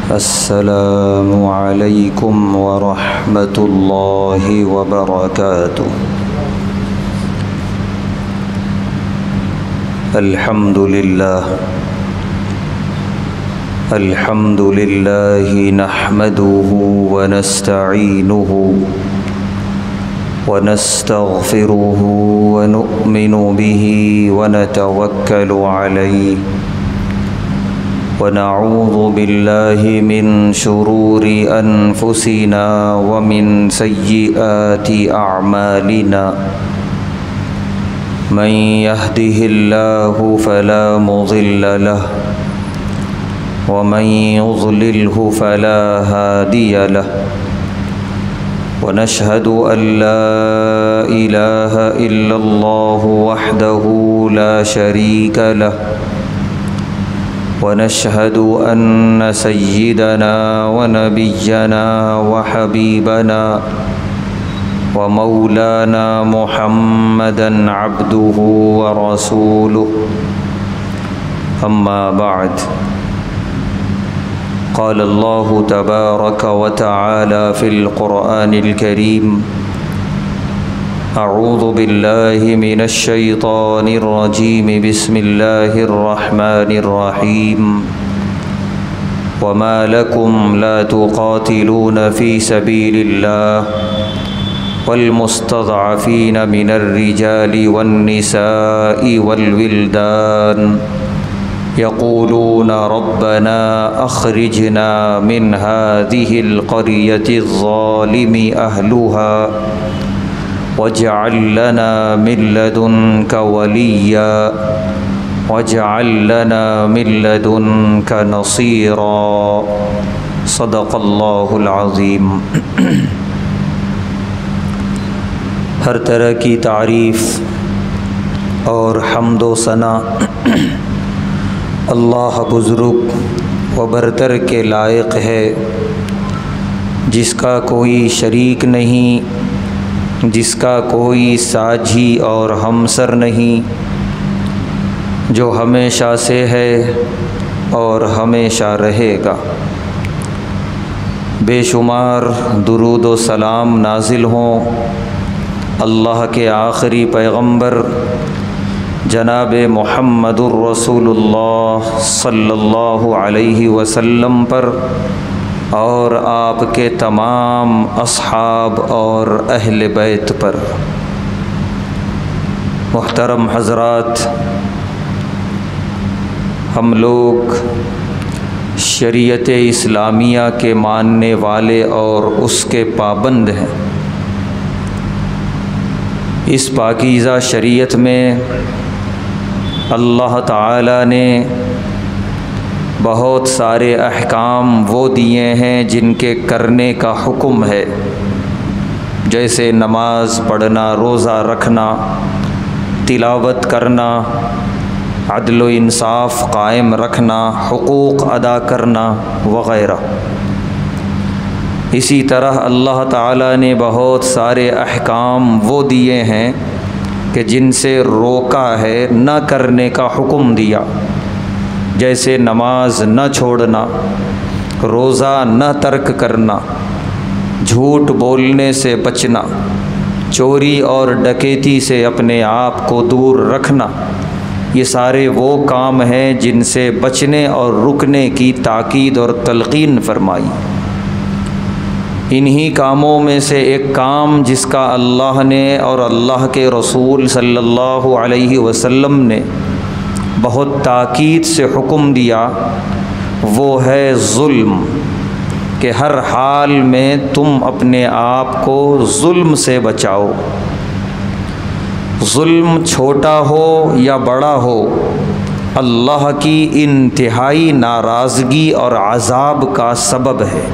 السلام علیکم ورحمۃ اللہ وبرکاتہ۔ الحمد للہ نحمده ونستعینه ونستغفره ونؤمن به ونتوکل علیہ ونعوذ باللہ من شرور انفسنا ومن سیئات اعمالنا من يهده الله فلا مضل له ومن يضلله فلا هادي له ونشهد أن لا إله إلا الله وحده لا شريك له ونشهد أن سيدنا ونبينا وحبيبنا ومولانا محمدا عبده ورسوله أما بعد قال الله تبارك وتعالى في القرآن الكريم أعوذ بالله من الشيطان الرجيم بسم الله الرحمن الرحيم وما لكم لا تقاتلون في سبيل الله والمستضعفين من الرجال والنساء والولدان يقولون ربنا أخرجنا من هذه القرية الظالم أهلها واجعل لنا من لدنك وليا واجعل لنا من لدنك نصيرا صدق اللہ العظیم۔ ہر طرح کی تعریف اور حمد و ثنا اللہ بزرگ و برتر کے لائق ہے، جس کا کوئی شریک نہیں، جس کا کوئی ساجھی اور ہمسر نہیں، جو ہمیشہ سے ہے اور ہمیشہ رہے گا۔ بے شمار درود و سلام نازل ہوں اللہ کے آخری پیغمبر جناب محمد الرسول اللہ صلی اللہ علیہ وسلم پر اور آپ کے تمام اصحاب اور اہل بیت پر۔ محترم حضرات، ہم لوگ شریعت اسلامیہ کے ماننے والے اور اس کے پابند ہیں۔ اس پاکیزہ شریعت میں اللہ تعالیٰ نے بہت سارے احکام وہ دیے ہیں جن کے کرنے کا حکم ہے، جیسے نماز پڑھنا، روزہ رکھنا، تلاوت کرنا، عدل و انصاف قائم رکھنا، حقوق ادا کرنا وغیرہ۔ اسی طرح اللہ تعالیٰ نے بہت سارے احکام وہ دیے ہیں کہ جن سے روکا ہے، نہ کرنے کا حکم دیا، جیسے نماز نہ چھوڑنا، روزہ نہ ترک کرنا، جھوٹ بولنے سے بچنا، چوری اور ڈکیتی سے اپنے آپ کو دور رکھنا۔ یہ سارے وہ کام ہیں جن سے بچنے اور رکنے کی تاکید اور تلقین فرمائی۔ انہی کاموں میں سے ایک کام جس کا اللہ نے اور اللہ کے رسول صلی اللہ علیہ وسلم نے بہت تاکید سے حکم دیا، وہ ہے ظلم، کہ ہر حال میں تم اپنے آپ کو ظلم سے بچاؤ۔ ظلم چھوٹا ہو یا بڑا ہو، اللہ کی انتہائی ناراضگی اور عذاب کا سبب ہے۔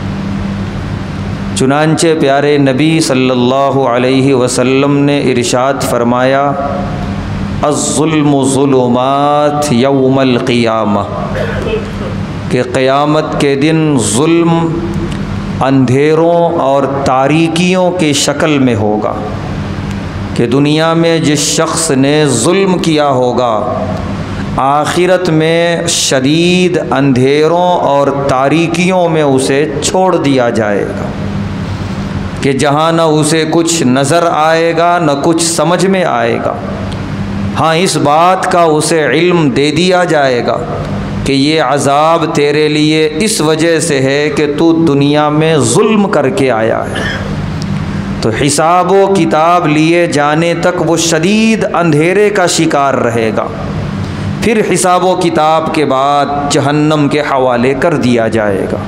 چنانچہ پیارے نبی صلی اللہ علیہ وسلم نے ارشاد فرمایا، الظلم ظلمات یوم القیامہ، کہ قیامت کے دن ظلم اندھیروں اور تاریکیوں کی شکل میں ہوگا، کہ دنیا میں جس شخص نے ظلم کیا ہوگا آخرت میں شدید اندھیروں اور تاریکیوں میں اسے چھوڑ دیا جائے گا کہ جہاں نہ اسے کچھ نظر آئے گا نہ کچھ سمجھ میں آئے گا۔ ہاں اس بات کا اسے علم دے دیا جائے گا کہ یہ عذاب تیرے لیے اس وجہ سے ہے کہ تو دنیا میں ظلم کر کے آیا ہے۔ تو حساب و کتاب لیے جانے تک وہ شدید اندھیرے کا شکار رہے گا، پھر حساب و کتاب کے بعد جہنم کے حوالے کر دیا جائے گا۔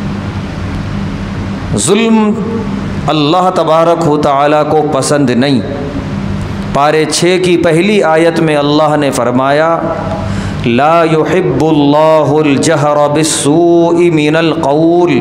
ظلم اللہ تبارک و تعالیٰ کو پسند نہیں۔ پارے 6 کی پہلی آیت میں اللہ نے فرمایا لا يحب اللہ الجہر بالسوء من القول،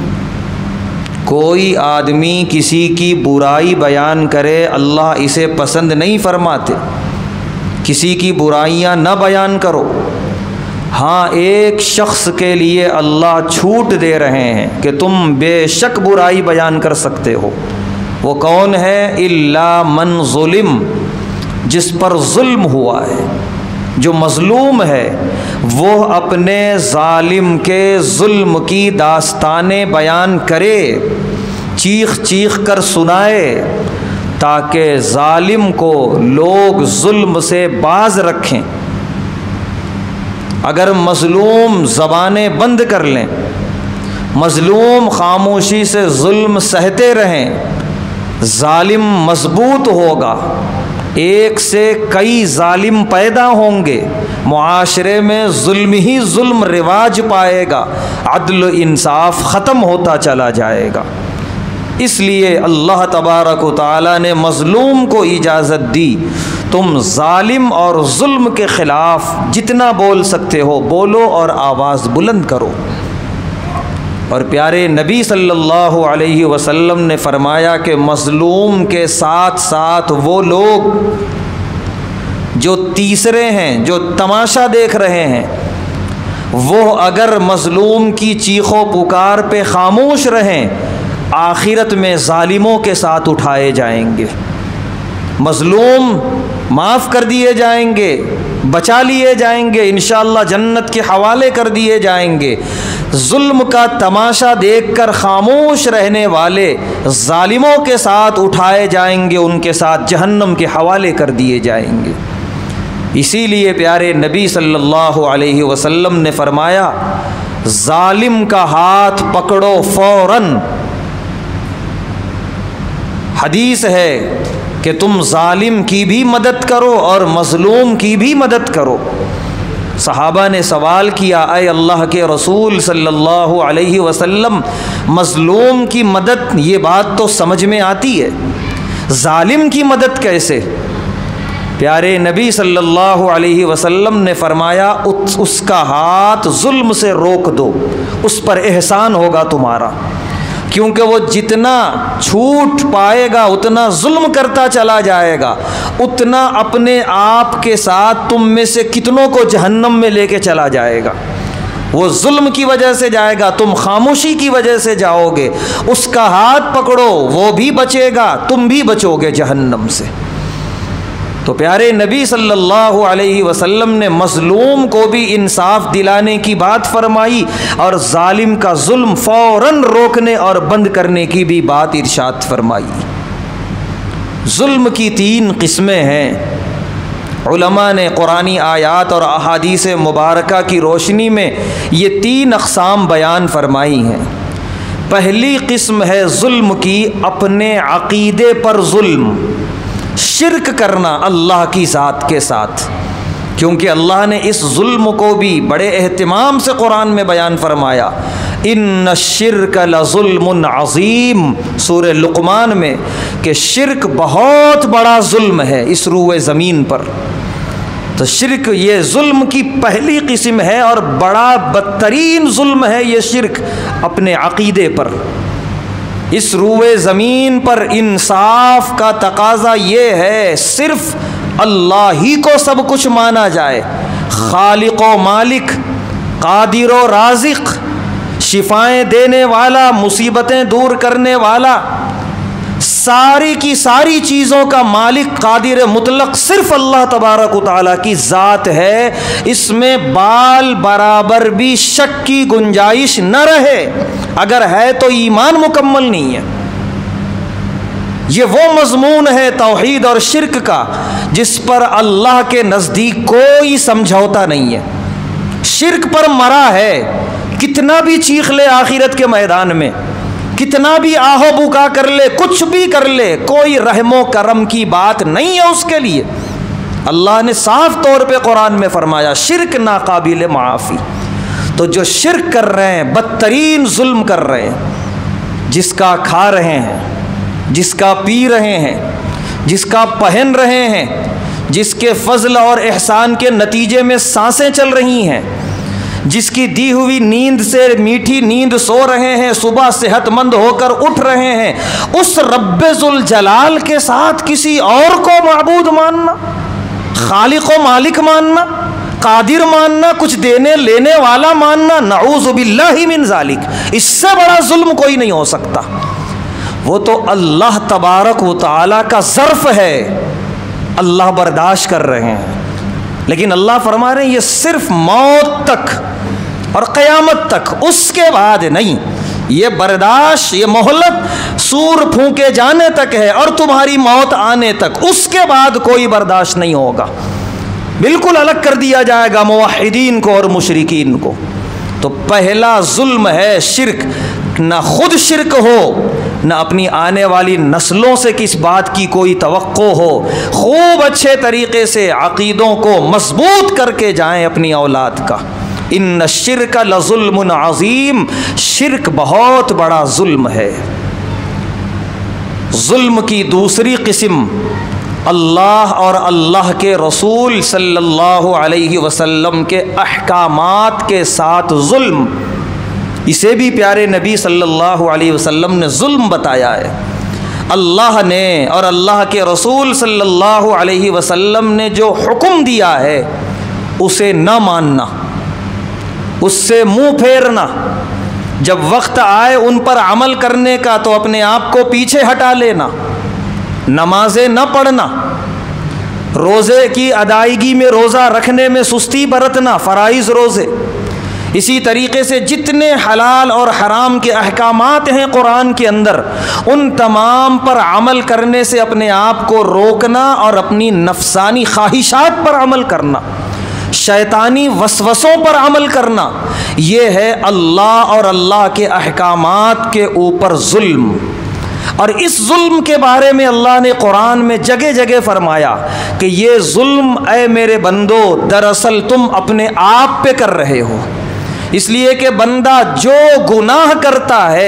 کوئی آدمی کسی کی برائی بیان کرے اللہ اسے پسند نہیں فرماتے، کسی کی برائیاں نہ بیان کرو۔ ہاں ایک شخص کے لیے اللہ چھوٹ دے رہے ہیں کہ تم بے شک برائی بیان کر سکتے ہو، وہ کون ہے؟ الا من ظلم، جس پر ظلم ہوا ہے، جو مظلوم ہے وہ اپنے ظالم کے ظلم کی داستانیں بیان کرے، چیخ چیخ کر سنائے، تاکہ ظالم کو لوگ ظلم سے باز رکھیں۔ اگر مظلوم زبانیں بند کر لیں، مظلوم خاموشی سے ظلم سہتے رہیں، ظالم مضبوط ہوگا، ایک سے کئی ظالم پیدا ہوں گے، معاشرے میں ظلم ہی ظلم رواج پائے گا، عدل و انصاف ختم ہوتا چلا جائے گا۔ اس لیے اللہ تبارک و تعالیٰ نے مظلوم کو اجازت دی، تم ظالم اور ظلم کے خلاف جتنا بول سکتے ہو بولو اور آواز بلند کرو۔ اور پیارے نبی صلی اللہ علیہ وسلم نے فرمایا کہ مظلوم کے ساتھ ساتھ وہ لوگ جو تیسرے ہیں، جو تماشا دیکھ رہے ہیں، وہ اگر مظلوم کی چیخ و پکار پہ خاموش رہیں، آخرت میں ظالموں کے ساتھ اٹھائے جائیں گے، مظلوم معاف کر دیے جائیں گے، بچا لیے جائیں گے، انشاءاللہ جنت کے حوالے کر دیے جائیں گے۔ ظلم کا تماشا دیکھ کر خاموش رہنے والے ظالموں کے ساتھ اٹھائے جائیں گے، ان کے ساتھ جہنم کے حوالے کر دیے جائیں گے۔ اسی لیے پیارے نبی صلی اللہ علیہ وسلم نے فرمایا ظالم کا ہاتھ پکڑو فوراً۔ حدیث ہے کہ تم ظالم کی بھی مدد کرو اور مظلوم کی بھی مدد کرو۔ صحابہ نے سوال کیا اے اللہ کے رسول صلی اللہ علیہ وسلم، مظلوم کی مدد یہ بات تو سمجھ میں آتی ہے، ظالم کی مدد کیسے؟ پیارے نبی صلی اللہ علیہ وسلم نے فرمایا اس کا ہاتھ ظلم سے روک دو، اس پر احسان ہوگا تمہارا، کیونکہ وہ جتنا چھوٹ پائے گا اتنا ظلم کرتا چلا جائے گا، اتنا اپنے آپ کے ساتھ تم میں سے کتنوں کو جہنم میں لے کے چلا جائے گا۔ وہ ظلم کی وجہ سے جائے گا، تم خاموشی کی وجہ سے جاؤ گے، اس کا ہاتھ پکڑو، وہ بھی بچے گا، تم بھی بچو گے جہنم سے۔ تو پیارے نبی صلی اللہ علیہ وسلم نے مظلوم کو بھی انصاف دلانے کی بات فرمائی اور ظالم کا ظلم فوراً روکنے اور بند کرنے کی بھی بات ارشاد فرمائی۔ ظلم کی 3 قسمیں ہیں، علماء نے قرآنی آیات اور احادیث مبارکہ کی روشنی میں یہ 3 اقسام بیان فرمائی ہیں۔ پہلی قسم ہے ظلم کی اپنے عقیدے پر ظلم، شرک کرنا اللہ کی ذات کے ساتھ، کیونکہ اللہ نے اس ظلم کو بھی بڑے اہتمام سے قرآن میں بیان فرمایا، ان الشرک لظلم عظیم، سورہ لقمان میں، کہ شرک بہت بڑا ظلم ہے اس روئے زمین پر۔ تو شرک یہ ظلم کی پہلی قسم ہے اور بڑا بدترین ظلم ہے یہ شرک اپنے عقیدے پر۔ اس روئے زمین پر انصاف کا تقاضا یہ ہے صرف اللہ ہی کو سب کچھ مانا جائے، خالق و مالک، قادر و رازق، شفائیں دینے والا، مصیبتیں دور کرنے والا، ساری کی ساری چیزوں کا مالک قادر مطلق صرف اللہ تبارک و تعالیٰ کی ذات ہے، اس میں بال برابر بھی شک کی گنجائش نہ رہے، اگر ہے تو ایمان مکمل نہیں ہے۔ یہ وہ مضمون ہے توحید اور شرک کا جس پر اللہ کے نزدیک کوئی سمجھوتا نہیں ہے۔ شرک پر مرا ہے، کتنا بھی چیخ لے آخرت کے میدان میں، کتنا بھی آہو بکا کر لے، کچھ بھی کر لے، کوئی رحم و کرم کی بات نہیں ہے اس کے لیے۔ اللہ نے صاف طور پہ قرآن میں فرمایا شرک ناقابل معافی۔ تو جو شرک کر رہے ہیں بدترین ظلم کر رہے ہیں، جس کا کھا رہے ہیں، جس کا پی رہے ہیں، جس کا پہن رہے ہیں، جس کے فضل اور احسان کے نتیجے میں سانسیں چل رہی ہیں، جس کی دی ہوئی نیند سے میٹھی نیند سو رہے ہیں، صبح صحت مند ہو کر اٹھ رہے ہیں، اس رب ذوالجلال کے ساتھ کسی اور کو معبود ماننا، خالق و مالک ماننا، قادر ماننا، کچھ دینے لینے والا ماننا، نعوذ باللہ من ذالک، اس سے بڑا ظلم کوئی نہیں ہو سکتا۔ وہ تو اللہ تبارک و تعالیٰ کا ظرف ہے، اللہ برداشت کر رہے ہیں، لیکن اللہ فرما رہے ہیں یہ صرف موت تک اور قیامت تک، اس کے بعد نہیں۔ یہ برداشت، یہ مہلت سور پھونکے جانے تک ہے اور تمہاری موت آنے تک، اس کے بعد کوئی برداشت نہیں ہوگا۔ بالکل الگ کر دیا جائے گا موحدین کو اور مشرکین کو۔ تو پہلا ظلم ہے شرک، نہ خود شرک ہو، نہ اپنی آنے والی نسلوں سے کس بات کی کوئی توقع ہو، خوب اچھے طریقے سے عقیدوں کو مضبوط کر کے جائیں اپنی اولاد کا۔ ان الشرک لظلم عظیم، شرک بہت بڑا ظلم ہے۔ ظلم کی دوسری قسم اللہ اور اللہ کے رسول صلی اللہ علیہ وسلم کے احکامات کے ساتھ ظلم، اسے بھی پیارے نبی صلی اللہ علیہ وسلم نے ظلم بتایا ہے۔ اللہ نے اور اللہ کے رسول صلی اللہ علیہ وسلم نے جو حکم دیا ہے اسے نہ ماننا، اس سے منہ پھیرنا، جب وقت آئے ان پر عمل کرنے کا تو اپنے آپ کو پیچھے ہٹا لینا، نمازیں نہ پڑھنا، روزے کی ادائیگی میں روزہ رکھنے میں سستی برتنا، فرائض روزے، اسی طریقے سے جتنے حلال اور حرام کے احکامات ہیں قرآن کے اندر، ان تمام پر عمل کرنے سے اپنے آپ کو روکنا اور اپنی نفسانی خواہشات پر عمل کرنا، شیطانی وسوسوں پر عمل کرنا، یہ ہے اللہ اور اللہ کے احکامات کے اوپر ظلم۔ اور اس ظلم کے بارے میں اللہ نے قرآن میں جگہ جگہ فرمایا کہ یہ ظلم اے میرے بندو دراصل تم اپنے آپ پہ کر رہے ہو، اس لیے کہ بندہ جو گناہ کرتا ہے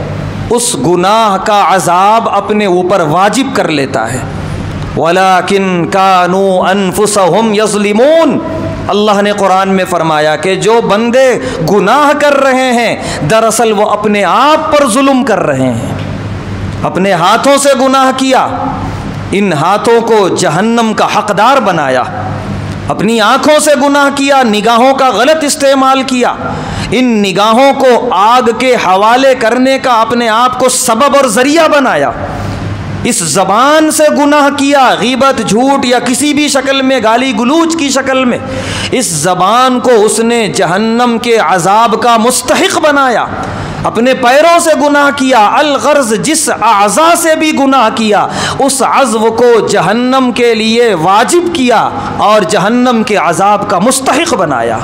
اس گناہ کا عذاب اپنے اوپر واجب کر لیتا ہے۔ وَلَكِنْ كَانُوا أَنفُسَهُمْ يَظْلِمُونَ، اللہ نے قرآن میں فرمایا کہ جو بندے گناہ کر رہے ہیں دراصل وہ اپنے آپ پر ظلم کر رہے ہیں، اپنے ہاتھوں سے گناہ کیا، ان ہاتھوں کو جہنم کا حقدار بنایا، اپنی آنکھوں سے گناہ کیا، نگاہوں کا غلط استعمال کیا، ان نگاہوں کو آگ کے حوالے کرنے کا اپنے آپ کو سبب اور ذریعہ بنایا، اس زبان سے گناہ کیا، غیبت، جھوٹ یا کسی بھی شکل میں گالی گلوچ کی شکل میں، اس زبان کو اس نے جہنم کے عذاب کا مستحق بنایا، اپنے پیروں سے گناہ کیا، الغرض جس اعضاء سے بھی گناہ کیا اس عضو کو جہنم کے لیے واجب کیا اور جہنم کے عذاب کا مستحق بنایا۔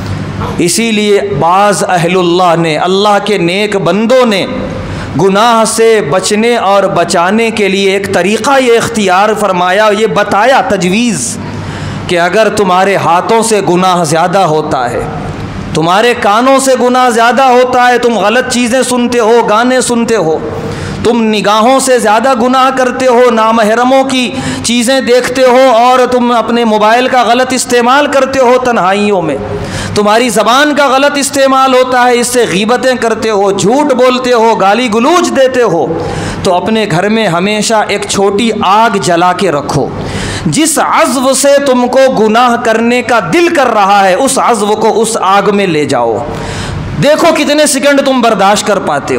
اسی لیے بعض اہل اللہ نے، اللہ کے نیک بندوں نے گناہ سے بچنے اور بچانے کے لیے ایک طریقہ یہ اختیار فرمایا، یہ بتایا تجویز کہ اگر تمہارے ہاتھوں سے گناہ زیادہ ہوتا ہے، تمہارے کانوں سے گناہ زیادہ ہوتا ہے، تم غلط چیزیں سنتے ہو، گانے سنتے ہو، تم نگاہوں سے زیادہ گناہ کرتے ہو، نامحرموں کی چیزیں دیکھتے ہو اور تم اپنے موبائل کا غلط استعمال کرتے ہو تنہائیوں میں، تمہاری زبان کا غلط استعمال ہوتا ہے، اس سے غیبتیں کرتے ہو، جھوٹ بولتے ہو، گالی گلوچ دیتے ہو، تو اپنے گھر میں ہمیشہ ایک چھوٹی آگ جلا کے رکھو، جس عضو سے تم کو گناہ کرنے کا دل کر رہا ہے اس عضو کو اس آگ میں لے جاؤ، دیکھو کتنے سیکنڈ تم برداشت کر پاتے ہو،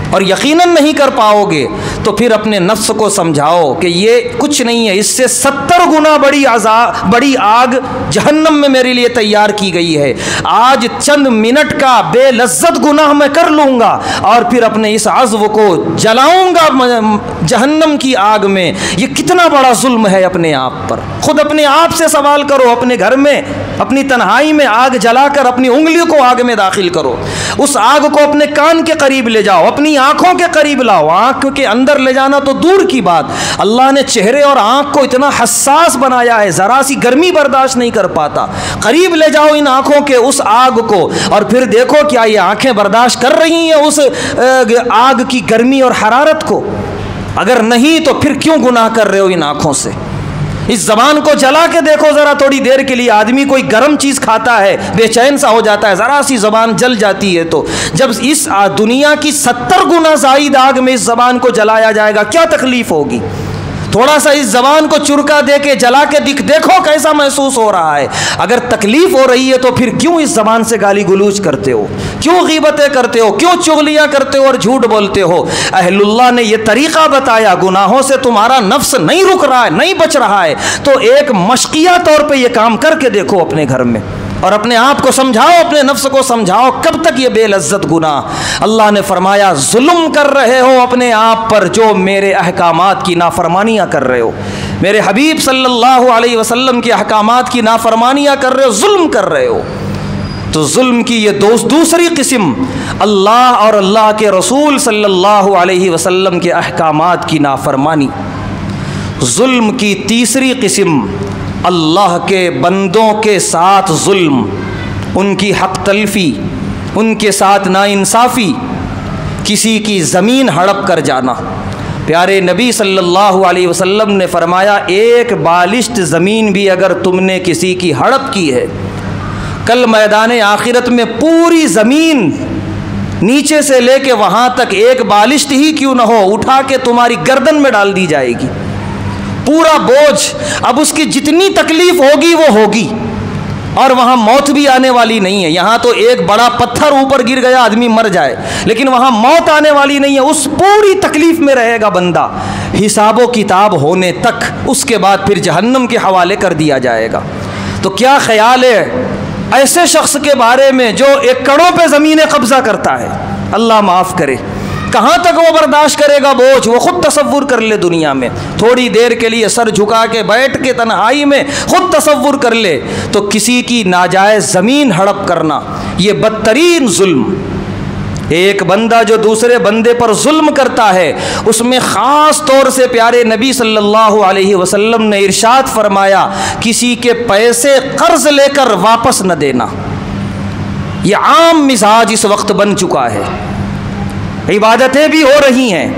اور یقیناً نہیں کر پاؤ گے تو پھر اپنے نفس کو سمجھاؤ کہ یہ کچھ نہیں ہے، اس سے 70 گنا بڑی آگ جہنم میں میرے لیے تیار کی گئی ہے۔ آج چند منٹ کا بے لذت گناہ میں کر لوں گا اور پھر اپنے اس عضو کو جلاؤں گا جہنم کی آگ میں، یہ کتنا بڑا ظلم ہے اپنے آپ پر۔ خود اپنے آپ سے سوال کرو، اپنے گھر میں اپنی تنہائی میں آگ جلا کر اپنی انگلیوں کو آگ میں داخل کرو، اس آگ کو اپنے کان کے قریب لے جاؤ، اپنی آنکھوں کے قریب لاؤ۔ آنکھ کے اندر لے جانا تو دور کی بات، اللہ نے چہرے اور آنکھ کو اتنا حساس بنایا ہے، ذرا سی گرمی برداشت نہیں کر پاتا۔ قریب لے جاؤ ان آنکھوں کے اس آگ کو اور پھر دیکھو کیا یہ آنکھیں برداشت کر رہی ہیں اس آگ کی گرمی اور حرارت کو؟ اگر نہیں تو پھر کیوں گناہ کر رہے ہو ان آنکھوں سے؟ اس زبان کو جلا کے دیکھو ذرا تھوڑی دیر کے لیے، آدمی کوئی گرم چیز کھاتا ہے بے چین سا ہو جاتا ہے، ذرا سی زبان جل جاتی ہے، تو جب اس دنیا کی 70 گنا زائد آگ میں اس زبان کو جلایا جائے گا کیا تکلیف ہوگی؟ تھوڑا سا اس زبان کو چرکا دے کے جلا کے دیکھو کیسا محسوس ہو رہا ہے۔ اگر تکلیف ہو رہی ہے تو پھر کیوں اس زبان سے گالی گلوچ کرتے ہو، کیوں غیبتیں کرتے ہو، کیوں چغلیاں کرتے ہو اور جھوٹ بولتے ہو؟ اہل اللہ نے یہ طریقہ بتایا، گناہوں سے تمہارا نفس نہیں رک رہا ہے، نہیں بچ رہا ہے تو ایک مشقیہ طور پہ یہ کام کر کے دیکھو اپنے گھر میں، اور اپنے آپ کو سمجھاؤ، اپنے نفس کو سمجھاؤ کب تک یہ بے لذت گناہ۔ اللہ نے فرمایا ظلم کر رہے ہو اپنے آپ پر جو میرے احکامات کی نافرمانیاں کر رہے ہو، میرے حبیب صلی اللہ علیہ وسلم کے احکامات کی نافرمانیاں کر رہے ہو، ظلم کر رہے ہو۔ تو ظلم کی یہ دوسری قسم اللہ اور اللہ کے رسول صلی اللہ علیہ وسلم کے احکامات کی نافرمانی۔ ظلم کی تیسری قسم اللہ کے بندوں کے ساتھ ظلم، ان کی حق تلفی، ان کے ساتھ ناانصافی، کسی کی زمین ہڑپ کر جانا۔ پیارے نبی صلی اللہ علیہ وسلم نے فرمایا ایک بالشت زمین بھی اگر تم نے کسی کی ہڑپ کی ہے، کل میدان آخرت میں پوری زمین نیچے سے لے کے وہاں تک ایک بالشت ہی کیوں نہ ہو اٹھا کے تمہاری گردن میں ڈال دی جائے گی، پورا بوجھ۔ اب اس کی جتنی تکلیف ہوگی وہ ہوگی، اور وہاں موت بھی آنے والی نہیں ہے۔ یہاں تو ایک بڑا پتھر اوپر گر گیا آدمی مر جائے، لیکن وہاں موت آنے والی نہیں ہے۔ اس پوری تکلیف میں رہے گا بندہ حساب و کتاب ہونے تک، اس کے بعد پھر جہنم کے حوالے کر دیا جائے گا۔ تو کیا خیال ہے ایسے شخص کے بارے میں جو ایکڑوں پہ زمینیں قبضہ کرتا ہے؟ اللہ معاف کرے، کہاں تک وہ برداشت کرے گا بوجھ؟ وہ خود تصور کر لے، دنیا میں تھوڑی دیر کے لیے سر جھکا کے بیٹھ کے تنہائی میں خود تصور کر لے، تو کسی کی ناجائز زمین ہڑپ کرنا یہ بدترین ظلم۔ ایک بندہ جو دوسرے بندے پر ظلم کرتا ہے، اس میں خاص طور سے پیارے نبی صلی اللہ علیہ وسلم نے ارشاد فرمایا کسی کے پیسے قرض لے کر واپس نہ دینا۔ یہ عام مزاج اس وقت بن چکا ہے۔ عبادتیں بھی ہو رہی ہیں،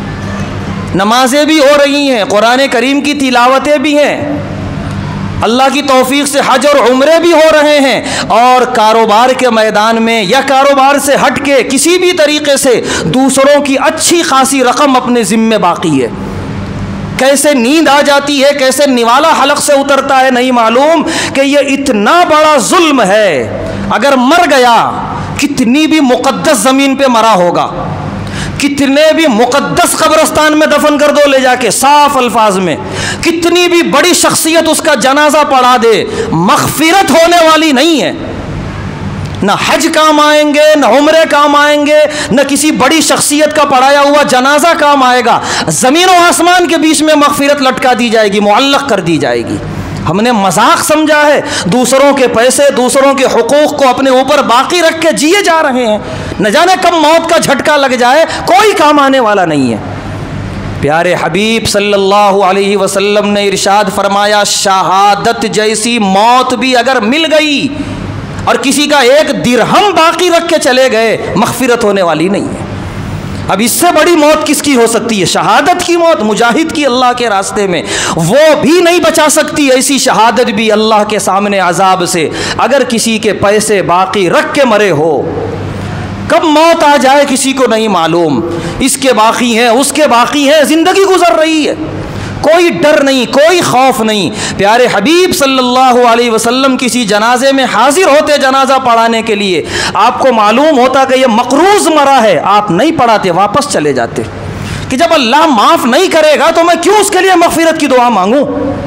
نمازیں بھی ہو رہی ہیں، قرآن کریم کی تلاوتیں بھی ہیں، اللہ کی توفیق سے حج اور عمرے بھی ہو رہے ہیں، اور کاروبار کے میدان میں یا کاروبار سے ہٹ کے کسی بھی طریقے سے دوسروں کی اچھی خاصی رقم اپنے ذمے باقی ہے۔ کیسے نیند آ جاتی ہے، کیسے نوالا حلق سے اترتا ہے نہیں معلوم کہ یہ اتنا بڑا ظلم ہے۔ اگر مر گیا، کتنی بھی مقدس زمین پہ مرا ہوگا، کتنے بھی مقدس قبرستان میں دفن کر دو لے جا کے، صاف الفاظ میں، کتنی بھی بڑی شخصیت اس کا جنازہ پڑھا دے، مغفرت ہونے والی نہیں ہے۔ نہ حج کام آئیں گے، نہ عمرے کام آئیں گے، نہ کسی بڑی شخصیت کا پڑھایا ہوا جنازہ کام آئے گا۔ زمین و آسمان کے بیچ میں مغفرت لٹکا دی جائے گی، معلق کر دی جائے گی۔ ہم نے مذاق سمجھا ہے، دوسروں کے پیسے، دوسروں کے حقوق کو اپنے اوپر باقی رکھ کے جیے جا رہے ہیں، نہ جانے کب موت کا جھٹکا لگ جائے، کوئی کام آنے والا نہیں ہے۔ پیارے حبیب صلی اللہ علیہ وسلم نے ارشاد فرمایا شہادت جیسی موت بھی اگر مل گئی اور کسی کا ایک درہم باقی رکھ کے چلے گئے، مغفرت ہونے والی نہیں ہے۔ اب اس سے بڑی موت کس کی ہو سکتی ہے؟ شہادت کی موت، مجاہد کی اللہ کے راستے میں، وہ بھی نہیں بچا سکتی ایسی شہادت بھی اللہ کے سامنے عذاب سے، اگر کسی کے پیسے باقی رکھ کے مرے ہو۔ کب موت آ جائے کسی کو نہیں معلوم، اس کے باقی ہیں، اس کے باقی ہیں، زندگی گزر رہی ہے، کوئی ڈر نہیں، کوئی خوف نہیں۔ پیارے حبیب صلی اللہ علیہ وسلم کسی جنازے میں حاضر ہوتے جنازہ پڑھانے کے لیے، آپ کو معلوم ہوتا کہ یہ مقروض مرا ہے، آپ نہیں پڑھاتے، واپس چلے جاتے کہ جب اللہ معاف نہیں کرے گا تو میں کیوں اس کے لیے مغفرت کی دعا مانگوں۔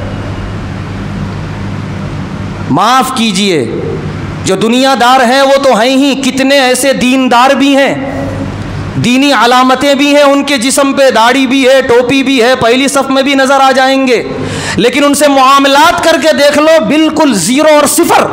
معاف کیجئے، جو دنیا دار ہیں وہ تو ہیں ہی، کتنے ایسے دیندار بھی ہیں، دینی علامتیں بھی ہیں، ان کے جسم پہ داڑھی بھی ہے، ٹوپی بھی ہے، پہلی صف میں بھی نظر آ جائیں گے، لیکن ان سے معاملات کر کے دیکھ لو بالکل زیرو اور صفر۔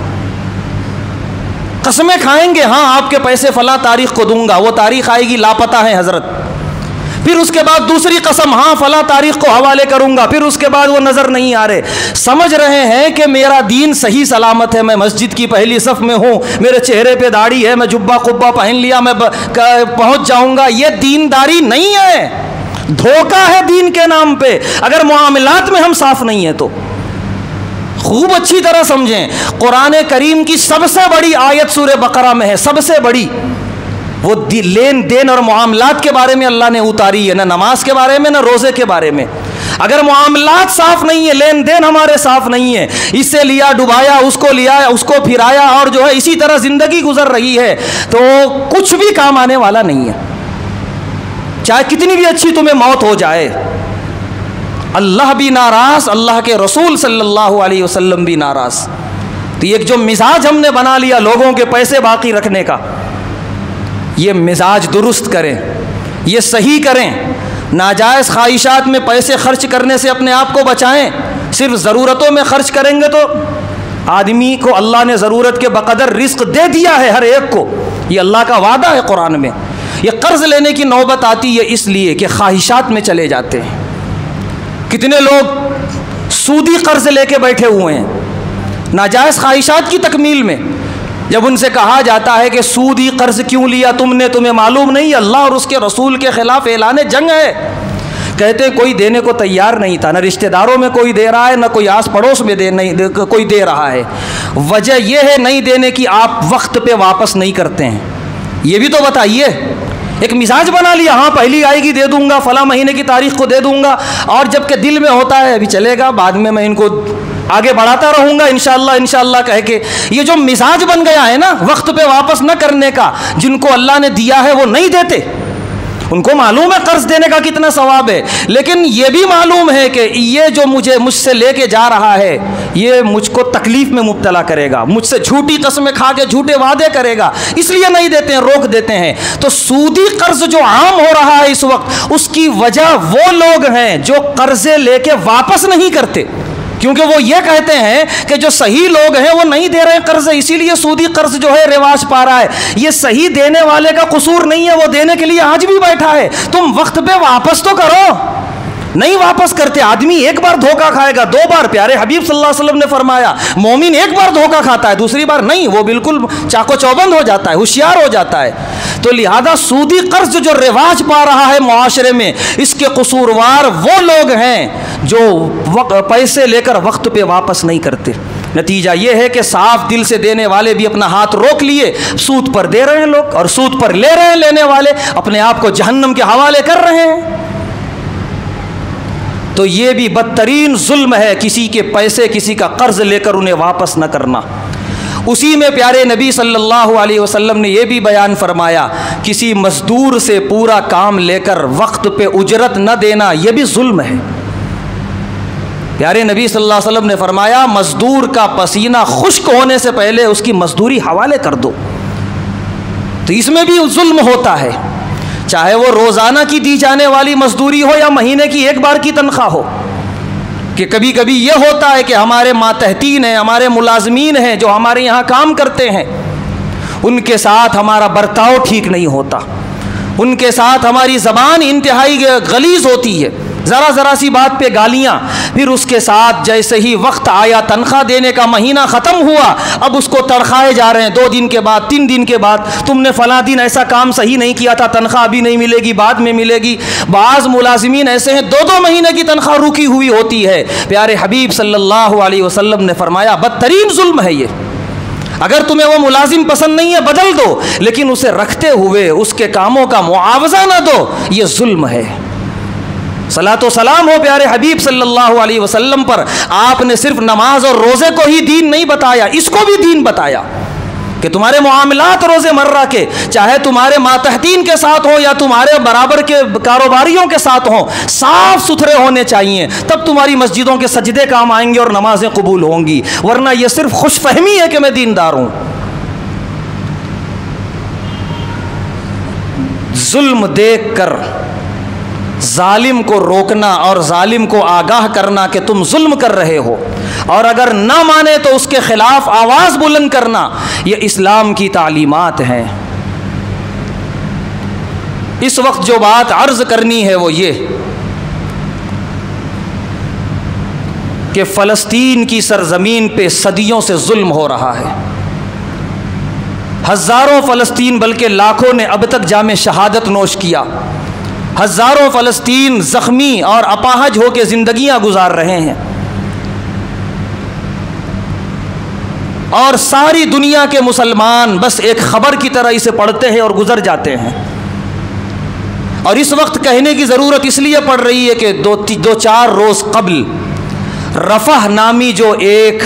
قسمیں کھائیں گے ہاں آپ کے پیسے فلاں تاریخ کو دوں گا، وہ تاریخ آئے گی لاپتہ ہے حضرت، پھر اس کے بعد دوسری قسم ہاں فلاں تاریخ کو حوالے کروں گا، پھر اس کے بعد وہ نظر نہیں آ رہے۔ سمجھ رہے ہیں کہ میرا دین صحیح سلامت ہے، میں مسجد کی پہلی صف میں ہوں، میرے چہرے پہ داڑھی ہے، میں جبہ قبہ پہن لیا، میں پہنچ جاؤں گا۔ یہ دینداری نہیں ہے، دھوکہ ہے دین کے نام پہ، اگر معاملات میں ہم صاف نہیں ہیں تو۔ خوب اچھی طرح سمجھیں، قرآن کریم کی سب سے بڑی آیت سورہ بقرہ میں ہے، سب سے بڑی، وہ لین دین اور معاملات کے بارے میں اللہ نے اتاری ہے، نہ نماز کے بارے میں نہ روزے کے بارے میں۔ اگر معاملات صاف نہیں ہے، لین دین ہمارے صاف نہیں ہے، اس سے لیا ڈبایا، اس کو لیا اس کو پھرایا، اور جو ہے اسی طرح زندگی گزر رہی ہے، تو کچھ بھی کام آنے والا نہیں ہے، چاہے کتنی بھی اچھی تمہیں موت ہو جائے۔ اللہ بھی ناراض، اللہ کے رسول صلی اللہ علیہ وسلم بھی ناراض۔ تو ایک جو مزاج ہم نے بنا لیا لوگوں کے پیسے باقی رکھنے کا، یہ مزاج درست کریں، یہ صحیح کریں، ناجائز خواہشات میں پیسے خرچ کرنے سے اپنے آپ کو بچائیں۔ صرف ضرورتوں میں خرچ کریں گے تو آدمی کو اللہ نے ضرورت کے بقدر رزق دے دیا ہے ہر ایک کو، یہ اللہ کا وعدہ ہے قرآن میں۔ یہ قرض لینے کی نوبت آتی ہے اس لیے کہ خواہشات میں چلے جاتے ہیں۔ کتنے لوگ سودی قرض لے کے بیٹھے ہوئے ہیں ناجائز خواہشات کی تکمیل میں۔ جب ان سے کہا جاتا ہے کہ سودی قرض کیوں لیا تم نے، تمہیں معلوم نہیں اللہ اور اس کے رسول کے خلاف اعلان جنگ ہے؟ کہتے کوئی دینے کو تیار نہیں تھا، نہ رشتہ داروں میں کوئی دے رہا ہے، نہ کوئی آس پڑوس میں کوئی دے رہا ہے۔ وجہ یہ ہے نہیں دینے کی، آپ وقت پہ واپس نہیں کرتے ہیں۔ یہ بھی تو بتائیے، ایک مزاج بنا لیا، ہاں پہلی آئے گی دے دوں گا، فلاں مہینے کی تاریخ کو دے دوں گا، اور جب کہ دل میں ہوتا ہے ابھی چلے گا، بعد میں ان کو آگے بڑھاتا رہوں گا انشاءاللہ کہہ کے۔ یہ جو مزاج بن گیا ہے نا وقت پہ واپس نہ کرنے کا، جن کو اللہ نے دیا ہے وہ نہیں دیتے، ان کو معلوم ہے قرض دینے کا کتنا ثواب ہے، لیکن یہ بھی معلوم ہے کہ یہ جو مجھ سے لے کے جا رہا ہے یہ مجھ کو تکلیف میں مبتلا کرے گا، مجھ سے جھوٹی قسمیں کھا کے جھوٹے وعدے کرے گا، اس لیے نہیں دیتے ہیں، روک دیتے ہیں۔ تو سودی قرض جو عام ہو رہا ہے اس وقت، اس کی وجہ وہ لوگ ہیں جو قرضے لے کے واپس نہیں کرتے، کیونکہ وہ یہ کہتے ہیں کہ جو صحیح لوگ ہیں وہ نہیں دے رہے ہیں قرض، اسی لیے سودی قرض جو ہے رواج پا رہا ہے۔ یہ صحیح دینے والے کا قصور نہیں ہے، وہ دینے کے لیے آج بھی بیٹھا ہے، تم وقت پہ واپس تو کرو، نہیں واپس کرتے۔ آدمی ایک بار دھوکہ کھائے گا، 2 بار، پیارے حبیب صلی اللہ علیہ وسلم نے فرمایا مومن ایک بار دھوکہ کھاتا ہے، دوسری بار نہیں، وہ بالکل چاقو چوبند ہو جاتا ہے، ہوشیار ہو جاتا ہے۔ تو لہذا سودی قرض جو رواج پا رہا ہے معاشرے میں، اس کے قصوروار وہ لوگ ہیں جو پیسے لے کر وقت پہ واپس نہیں کرتے۔ نتیجہ یہ ہے کہ صاف دل سے دینے والے بھی اپنا ہاتھ روک لیے، سود پر دے رہے ہیں لوگ، اور سود پر لے رہے ہیں لینے والے، اپنے آپ کو جہنم کے حوالے کر رہے ہیں۔ تو یہ بھی بدترین ظلم ہے، کسی کے پیسے کسی کا قرض لے کر انہیں واپس نہ کرنا۔ اسی میں پیارے نبی صلی اللہ علیہ وسلم نے یہ بھی بیان فرمایا، کسی مزدور سے پورا کام لے کر وقت پہ اجرت نہ دینا یہ بھی ظلم ہے۔ پیارے نبی صلی اللہ علیہ وسلم نے فرمایا مزدور کا پسینہ خشک ہونے سے پہلے اس کی مزدوری حوالے کر دو۔ تو اس میں بھی ظلم ہوتا ہے، چاہے وہ روزانہ کی دی جانے والی مزدوری ہو یا مہینے کی ایک بار کی تنخواہ ہو۔ کہ کبھی کبھی یہ ہوتا ہے کہ ہمارے ماتحتین ہیں، ہمارے ملازمین ہیں جو ہمارے یہاں کام کرتے ہیں، ان کے ساتھ ہمارا برتاؤ ٹھیک نہیں ہوتا، ان کے ساتھ ہماری زبان انتہائی غلیظ ہوتی ہے، ذرا سی بات پہ گالیاں، پھر اس کے ساتھ جیسے ہی وقت آیا تنخواہ دینے کا مہینہ ختم ہوا، اب اس کو تڑخائے جا رہے ہیں، 2 دن کے بعد 3 دن کے بعد، تم نے فلاں دن ایسا کام صحیح نہیں کیا تھا، تنخواہ ابھی نہیں ملے گی، بعد میں ملے گی۔ بعض ملازمین ایسے ہیں 2 مہینے کی تنخواہ رکی ہوئی ہوتی ہے۔ پیارے حبیب صلی اللہ علیہ وسلم نے فرمایا بدترین ظلم ہے یہ۔ اگر تمہیں وہ ملازم پسند نہیں ہے بدل دو، لیکن اسے رکھتے ہوئے اس کے کاموں کا معاوضہ نہ دو، یہ ظلم ہے۔ صلاۃ و سلام ہو پیارے حبیب صلی اللہ علیہ وسلم پر. آپ نے صرف نماز اور روزے کو ہی دین نہیں بتایا، اس کو بھی دین بتایا کہ تمہارے معاملات روز مرہ کے، چاہے تمہارے ماتحتین کے ساتھ ہو یا تمہارے برابر کے کاروباریوں کے ساتھ ہوں، صاف ستھرے ہونے چاہیے، تب تمہاری مسجدوں کے سجدے کام آئیں گے اور نمازیں قبول ہوں گی، ورنہ یہ صرف خوش فہمی ہے کہ میں دیندار ہوں. ظلم دیکھ کر ظالم کو روکنا اور ظالم کو آگاہ کرنا کہ تم ظلم کر رہے ہو، اور اگر نہ مانے تو اس کے خلاف آواز بلند کرنا، یہ اسلام کی تعلیمات ہیں. اس وقت جو بات عرض کرنی ہے وہ یہ کہ فلسطین کی سرزمین پہ صدیوں سے ظلم ہو رہا ہے. ہزاروں فلسطین بلکہ لاکھوں نے اب تک جام شہادت نوش کیا. ہزاروں فلسطین زخمی اور اپاہج ہو کے زندگیاں گزار رہے ہیں، اور ساری دنیا کے مسلمان بس ایک خبر کی طرح اسے پڑھتے ہیں اور گزر جاتے ہیں. اور اس وقت کہنے کی ضرورت اس لیے پڑ رہی ہے کہ دو چار روز قبل رفح نامی جو ایک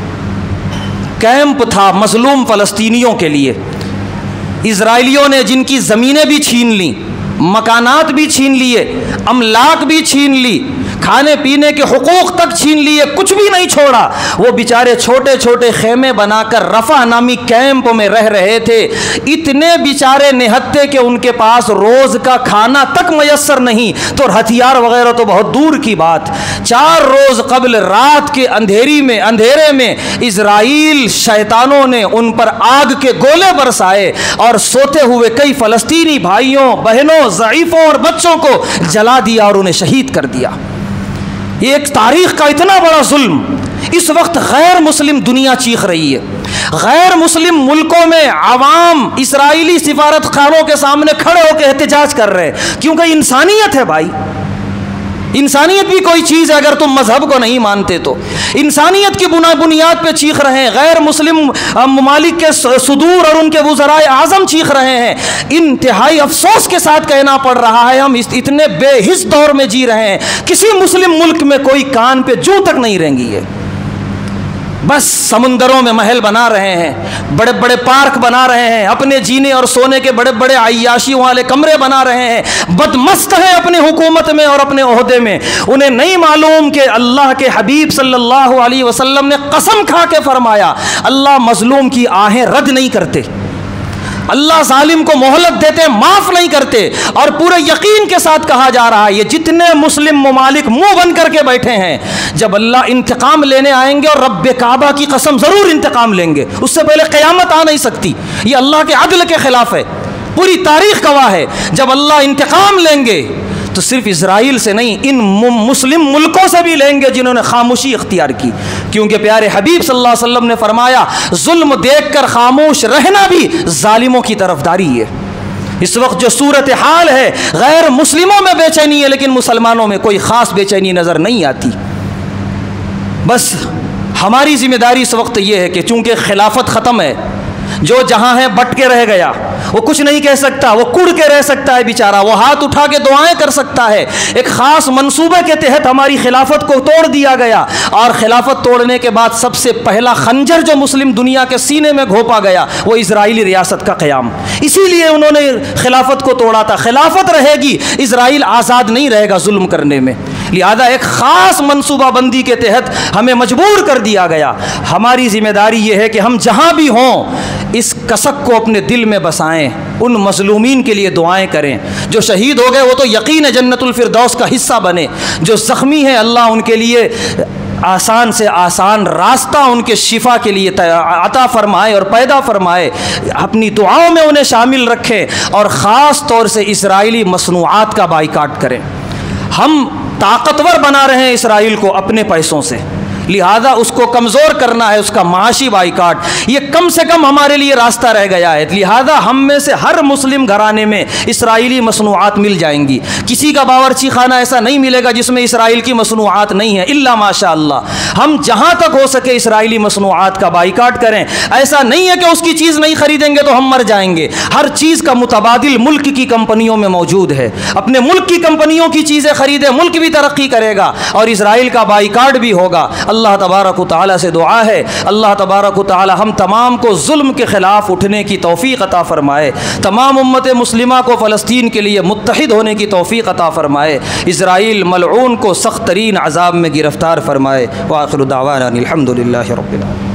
کیمپ تھا مظلوم فلسطینیوں کے لیے، اسرائیلیوں نے جن کی زمینیں بھی چھین لیں، مکانات بھی چھین لیے، املاک بھی چھین لی، کھانے پینے کے حقوق تک چھین لیے، کچھ بھی نہیں چھوڑا. وہ بیچارے چھوٹے چھوٹے خیمے بنا کر رفح نامی کیمپ میں رہ رہے تھے. اتنے بیچارے نہتے کہ ان کے پاس روز کا کھانا تک میسر نہیں، تو ہتھیار وغیرہ تو بہت دور کی بات. 4 روز قبل رات کے اندھیرے میں اسرائیل شیطانوں نے ان پر آگ کے گولے برسائے اور سوتے ہوئے کئی فلسطینی بھائیوں بہنوں ضعیفوں اور بچوں کو جلا دیا اور انہیں شہید کر دیا. یہ ایک تاریخ کا اتنا بڑا ظلم اس وقت غیر مسلم دنیا چیخ رہی ہے. غیر مسلم ملکوں میں عوام اسرائیلی سفارت خانوں کے سامنے کھڑے ہو کے احتجاج کر رہے ہیں، کیونکہ انسانیت ہے بھائی. انسانیت بھی کوئی چیز ہے اگر تم مذہب کو نہیں مانتے تو. انسانیت کی بنیاد پہ چیخ رہے ہیں. غیر مسلم ممالک کے صدور اور ان کے وزرائے اعظم چیخ رہے ہیں. انتہائی افسوس کے ساتھ کہنا پڑ رہا ہے ہم اتنے بے حس دور میں جی رہے ہیں، کسی مسلم ملک میں کوئی کان پہ جوں تک نہیں رینگی ہے. بس سمندروں میں محل بنا رہے ہیں، بڑے بڑے پارک بنا رہے ہیں، اپنے جینے اور سونے کے بڑے بڑے عیاشی والے کمرے بنا رہے ہیں، بدمست ہیں اپنے حکومت میں اور اپنے عہدے میں. انہیں نہیں معلوم کہ اللہ کے حبیب صلی اللہ علیہ وسلم نے قسم کھا کے فرمایا اللہ مظلوم کی آہیں رد نہیں کرتے، اللہ ظالم کو مہلت دیتے، معاف نہیں کرتے. اور پورے یقین کے ساتھ کہا جا رہا ہے یہ جتنے مسلم ممالک منہ بن کر کے بیٹھے ہیں، جب اللہ انتقام لینے آئیں گے اور رب کعبہ کی قسم ضرور انتقام لیں گے، اس سے پہلے قیامت آ نہیں سکتی. یہ اللہ کے عدل کے خلاف ہے، پوری تاریخ گواہ ہے. جب اللہ انتقام لیں گے تو صرف اسرائیل سے نہیں، ان مسلم ملکوں سے بھی لیں گے جنہوں نے خاموشی اختیار کی. کیونکہ پیارے حبیب صلی اللہ علیہ وسلم نے فرمایا ظلم دیکھ کر خاموش رہنا بھی ظالموں کی طرفداری ہے. اس وقت جو صورتحال ہے غیر مسلموں میں بے چینی ہے، لیکن مسلمانوں میں کوئی خاص بے چینی نظر نہیں آتی. بس ہماری ذمہ داری اس وقت یہ ہے کہ چونکہ خلافت ختم ہے، جو جہاں ہے بٹ کے رہ گیا، وہ کچھ نہیں کہہ سکتا، وہ کڑ کے رہ سکتا ہے بیچارہ، وہ ہاتھ اٹھا کے دعائیں کر سکتا ہے. ایک خاص منصوبے کے تحت ہماری خلافت کو توڑ دیا گیا، اور خلافت توڑنے کے بعد سب سے پہلا خنجر جو مسلم دنیا کے سینے میں گھونپا گیا وہ اسرائیلی ریاست کا قیام. اسی لیے انہوں نے خلافت کو توڑا تھا. خلافت رہے گی، اسرائیل آزاد نہیں رہے گا ظلم کرنے میں. لہذا ایک خاص منصوبہ بندی کے تحت ہمیں مجبور کر دیا گیا. ہماری ذمہ داری یہ ہے کہ ہم جہاں بھی ہوں اس کسک کو اپنے دل میں بسائیں، ان مظلومین کے لیے دعائیں کریں. جو شہید ہو گئے وہ تو یقین جنت الفردوس کا حصہ بنے، جو زخمی ہیں اللہ ان کے لیے آسان سے آسان راستہ ان کے شفا کے لیے عطا فرمائے اور پیدا فرمائے. اپنی دعاؤں میں انہیں شامل رکھیں، اور خاص طور سے اسرائیلی مصنوعات کا بائیکاٹ کریں. ہم طاقتور بنا رہے ہیں اسرائیل کو اپنے پیسوں سے، لہذا اس کو کمزور کرنا ہے، اس کا معاشی بائیکاٹ، یہ کم سے کم ہمارے لیے راستہ رہ گیا ہے۔ لہذا ہم میں سے ہر مسلم گھرانے میں اسرائیلی مصنوعات مل جائیں گی، کسی کا باورچی خانہ ایسا نہیں ملے گا جس میں اسرائیل کی مصنوعات نہیں ہیں، الا ماشاء اللہ۔ ہم جہاں تک ہو سکے اسرائیلی مصنوعات کا بائیکاٹ کریں۔ ایسا نہیں ہے کہ اس کی چیز نہیں خریدیں گے تو ہم مر جائیں گے، ہر چیز کا متبادل ملک کی کمپنیوں میں موجود ہے، اپنے ملک کی کمپنیوں کی چیزیں خریدیں، ملک بھی ترقی کرے گا اور اسرائیل کا بائیکاٹ بھی ہوگا۔ اللہ تبارک و تعالیٰ سے دعا ہے اللہ تبارک و تعالیٰ ہم تمام کو ظلم کے خلاف اٹھنے کی توفیق عطا فرمائے، تمام امت مسلمہ کو فلسطین کے لیے متحد ہونے کی توفیق عطا فرمائے، اسرائیل ملعون کو سخت ترین عذاب میں گرفتار فرمائے۔ وآخر دعوانا الحمد للہ رب العالمین۔